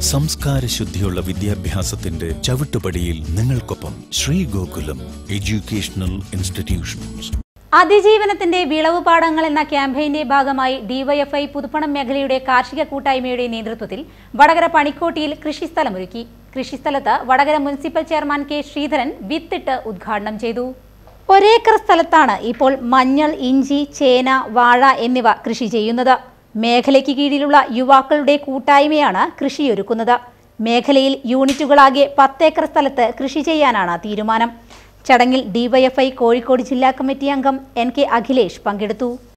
സംസ്കാരശുദ്ധിയുള്ള വിദ്യാഭ്യാസത്തിന്റെ ചവിട്ടുപടിയിൽ നിങ്ങൾക്കൊപ്പം Shri Gokulam educational institutions. അതിജീവനത്തിന്റെ വിളവ് പാടങ്ങൾ എന്ന ക്യാമ്പയിന്റെ ഭാഗമായി ഡിവൈഎഫ്ഐ പുതുപ്പണം മേഖലയുടെ കാർഷിക കൂട്ടായ്മയുടെ നേതൃത്വത്തിൽ വടകര പണിക്കോട്ടിയിൽ കൃഷിസ്ഥലമൊരുക്കി. കൃഷിസ്ഥലത്ത് Vadakara municipal chairman K Sreedharan വിത്തിട്ട് ഉദ്ഘാടനം ചെയ്തു. ഒരേക്കർ സ്ഥലത്താണ് ഇപ്പോൾ മഞ്ഞൾ, ഇഞ്ചി, ചേന, വാഴ എന്നിവ കൃഷി ചെയ്യുന്നത്. മേഖലയ്ക്ക് കീഴിലുള്ള യുവാക്കളുടെ കൂട്ടായ്മയാണ് കൃഷിയൊരുക്കുന്നത്. മേഖലയിൽ യൂണിറ്റുകളാകെ 10 ഏക്കർ സ്ഥലത്ത് കൃഷി ചെയ്യാനാണ് തീരുമാനം. ചടങ്ങിൽ ഡിവൈഎഫ്ഐ കോഴിക്കോട് ജില്ലാ കമ്മിറ്റി അംഗം NK അഖിലേഷ് പങ്കെടുത്തു.